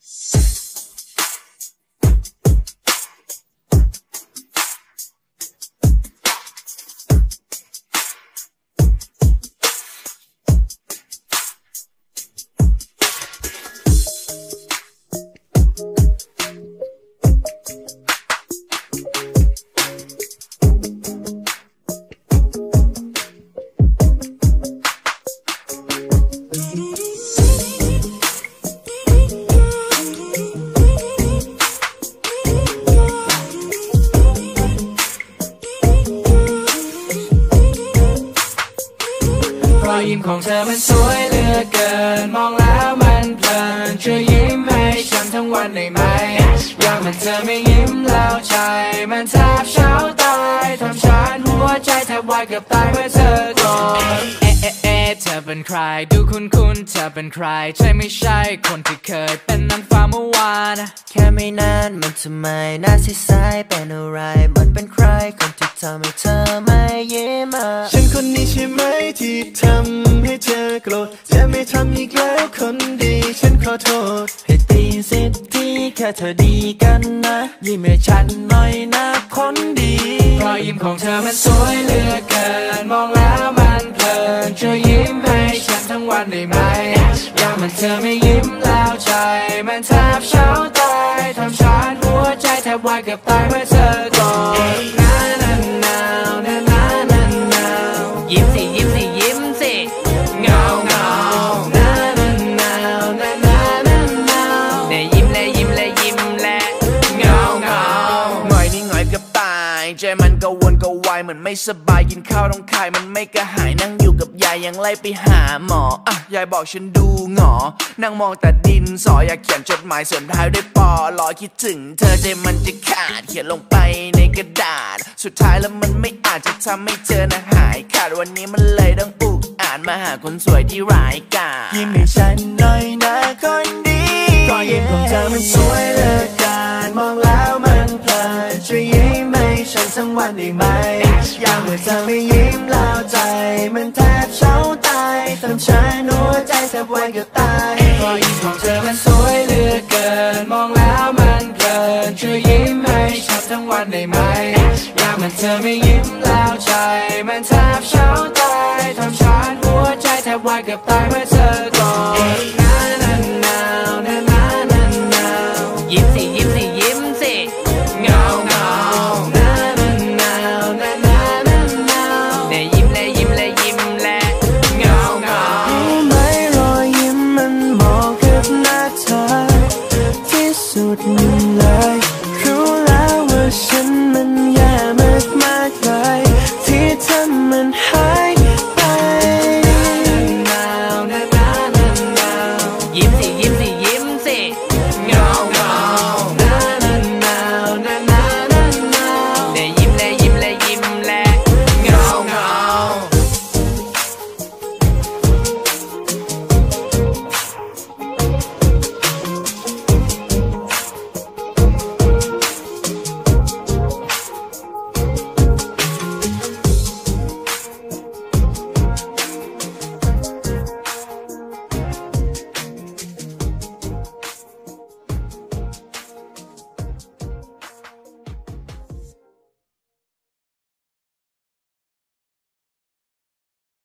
รอยยิ้มของเธอมันสวยเหลือเกินมองแล้วมันเพลินช่วยยิ้มให้ฉันทั้งวันได้ไหมอยากมันเธอไม่ยิ้มแล้วใจมันแทบเช้าตายทำฉันหัวใจแทบวายเกือบตายเมื่อเธอก่อนเธอเป็นใครดูคุ้นเธอเป็นใครใช่ไม่ใช่คนที่เคยเป็นนางฟ้าเมื่อวานแค่ไม่นานมันทำไมหน้าใสๆเป็นอะไรมันเป็นใครคนที่ทำให้เธอไม่ยิ้มฉันคนนี้ใช่ไหมที่ทำให้เธอโกรธจะไม่ทำอีกแล้วคนดีฉันขอโทษให้ตีสิทธิ์แค่เธอดีกันนะยิ้มให้ฉันหน่อยนะคนดีรอยยิ้มของเธอมันสวยเหลือเกินมองแล้วมันเพลินช่วยยิ้มให้ฉันทั้งวันได้ไหมอยากมันเธอไม่ยิ้มแล้วใจมันแทบเช้าตายทำฉันหัวใจแทบวายเกือบตายเมื่อเธอก่อนยิ้มสิยิ้มสิยิ้มสิเงาเนี่ยยิ้มเลยยิ้มเลยยิ้มเลยเงาหน่อยนี่หน่อยกับตายใจมันก็วนก็วายเหมือนไม่สบายกินข้าวต้องคายมันไม่กระหายนั่งอยู่กับยายยังไล่ไปหาหมอยายบอกฉันดูหงอนั่งมองแต่ดินสออยากเขียนจดหมายเสริมท้ายด้วยปอรอคิดถึงเธอใจมันจะขาดเขียนลงไปในกระดาษสุดท้ายแล้วมันไม่อาจจะทำให้เธอนะหายขาดวันนี้มันเลยต้องอุกอาจมาหาคนสวยที่ร้ายกาจยิ้มให้ฉันหน่อยนะคนดีรอยยิ้มของเธอมันสวยเหลือเกินมองแล้วมันเพลินช่วยยิ้มให้ฉันทั้งวันได้ไหมอยากเมื่อเธอไม่ยิ้มแล้วใจมันแทบเช้าตายทำฉันหัวใจแทบวายเกือบตายรอยยิ้มของเธอมันสวยเหลือเกินมองแล้วมันเพลินช่วยยิ้มให้ฉันทั้งวันได้ไหมอยากมันเธอไม่ยิ้มแล้วใจมันแทบเช้าตายทำฉันหัวใจแทบวายเกือบตายเมื่อเธอก่อน